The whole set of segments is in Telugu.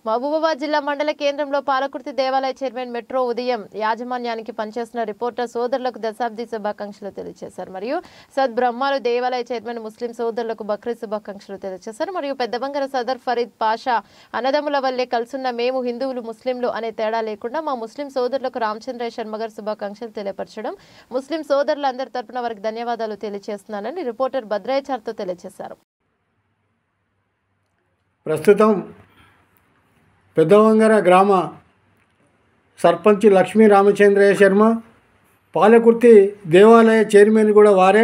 మహబూబాబాద్ జిల్లా మండల కేంద్రంలో పాలకుర్తి దేవాలయ చైర్మన్ మెట్రో ఉదయం యాజమాన్యానికి పనిచేస్తున్న రిపోర్టర్ సోదరులకు దశాబ్ది శుభాకాంక్షలు తెలియజేశారు. మరియు సద్బ్రహ్మాలు దేవాలయ చైర్మన్ ముస్లిం సోదరులకు బక్రీద్ శుభాకాంక్షలు తెలియజేశారు. మరియు పెద్దబంగర సదర్ ఫరీద్ పాషా అన్నదమ్ముల వల్లే కలుసున్న మేము హిందువులు ముస్లింలు అనే తేడా లేకుండా మా ముస్లిం సోదరులకు రామచంద్ర శర్మ గారు శుభాకాంక్షలు తెలియపరచడం ముస్లిం సోదరులందరి తరపున వారికి ధన్యవాదాలు తెలియజేస్తున్నానని రిపోర్టర్ భద్రాయచార్తో తెలియజేశారు. ప్రస్తుతం పెద్దవంగర గ్రామ సర్పంచ్ లక్ష్మీ రామచంద్రయ్య శర్మ, పాలకుర్తి దేవాలయ చైర్మన్ కూడా వారే.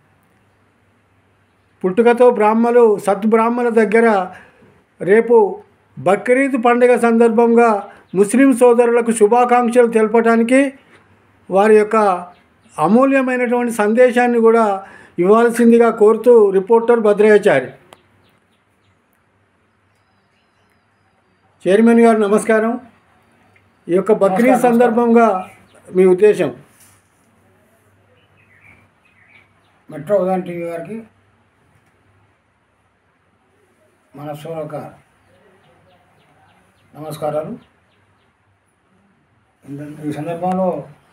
పుట్టుకతో బ్రాహ్మలు సద్బ్రాహ్మల దగ్గర రేపు బక్రీద్ పండుగ సందర్భంగా ముస్లిం సోదరులకు శుభాకాంక్షలు తెలపడానికి వారి యొక్క అమూల్యమైనటువంటి సందేశాన్ని కూడా ఇవ్వాల్సిందిగా కోరుతూ రిపోర్టర్ భద్రాచారి. చైర్మన్ గారు నమస్కారం. ఈ యొక్క బక్రీద్ సందర్భంగా మీ ఉద్దేశం? మెట్రో ఉదయం టీవీ గారికి మనస్పూర్వక నమస్కారాలు. ఈ సందర్భంలో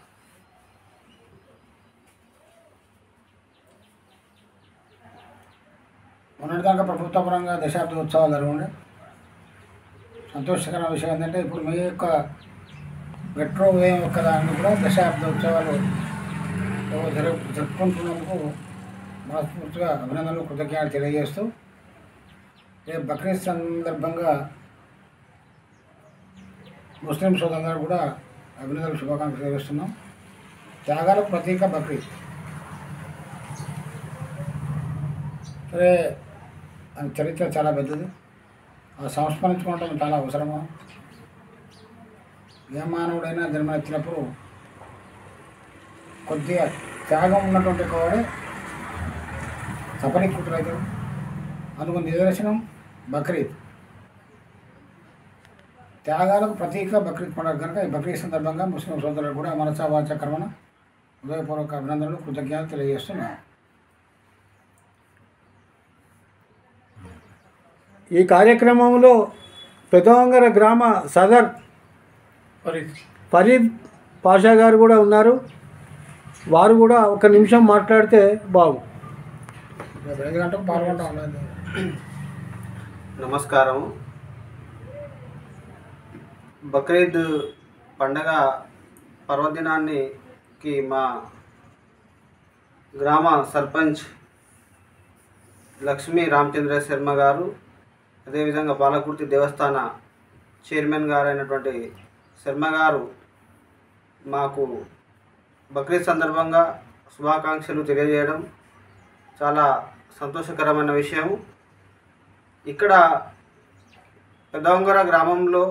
మొన్నటిదాకా ప్రభుత్వపరంగా దశాబ్ద ఉత్సవాలు జరుగుండే. సంతోషకరమైన విషయం ఏంటంటే ఇప్పుడు మీ యొక్క మెట్రో ఉదయం యొక్క దాన్ని కూడా దశాబ్ద ఉత్సవాలు జరుపుకుంటున్నందుకు మనస్ఫూర్తిగా అభినందనలు, కృతజ్ఞతలు తెలియజేస్తూ రేపు బక్రీద్ సందర్భంగా ముస్లిం సోదరులు కూడా అభినందనలు, శుభాకాంక్షలు తెలియజేస్తున్నాం. త్యాగాలకు ప్రతీక బక్రీద్. సరే, అది చరిత్ర చాలా పెద్దది. ఆ సంస్మరించుకోవడం చాలా అవసరము. ఏ మానవుడైనా జన్మనెత్తినప్పుడు కొద్దిగా త్యాగం ఉన్నటువంటి వాడే సఫలీకృతులవుతాడు. అందుకు నిదర్శనం బక్రీద్. త్యాగాలకు ప్రతీక బక్రీద్ పండుగ కనుక ఈ బక్రీద్ సందర్భంగా ముస్లిం సోదరులు కూడా మనసా వాచ కర్మన హృదయపూర్వక అభినందనలు, కృతజ్ఞతలు తెలియజేస్తున్నాను. ఈ కార్యక్రమంలో పెద్దవంగర గ్రామ సదర్ ఫరీద్ పాషా గారు కూడా ఉన్నారు. వారు కూడా ఒక నిమిషం మాట్లాడితే బాగు. నమస్కారం. బక్రీద్ పండగ పర్వదినానికి మా గ్రామ సర్పంచ్ లక్ష్మీ రామచంద్ర శర్మ గారు, అదేవిధంగా పాలకుర్తి దేవస్థాన చైర్మన్ గారైనటువంటి శర్మ గారు మాకు బక్రీద్ సందర్భంగా శుభాకాంక్షలు తెలియజేయడం చాలా సంతోషకరమైన విషయం. ఇక్కడ పెద్దవంగర గ్రామంలో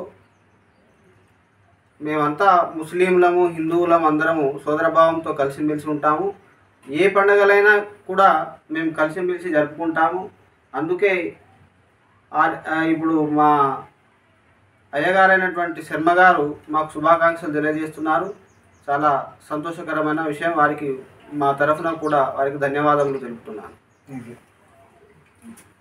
మేమంతా ముస్లింలము, హిందువులం అందరము సోదరభావంతో కలిసిమెలిసి ఉంటాము. ఏ పండుగలైనా కూడా మేము కలిసిమెలిసి జరుపుకుంటాము. అందుకే ఇప్పుడు మా అయ్యగారైనటువంటి శర్మ గారు మాకు శుభాకాంక్షలు తెలియజేస్తున్నారు. చాలా సంతోషకరమైన విషయం. వారికి మా తరఫున కూడా వారికి ధన్యవాదాలు తెలుపుతున్నాను.